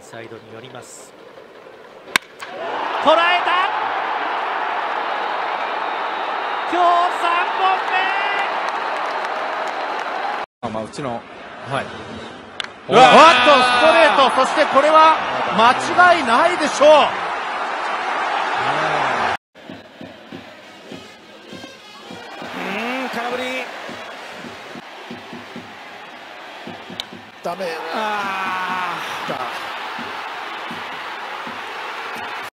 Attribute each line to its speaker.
Speaker 1: サイドに寄ります。捉えた。今日3本目。
Speaker 2: うちの、はい。
Speaker 3: ストレート、そしてこれは間違いないでしょう。
Speaker 2: 空振り。ダメ。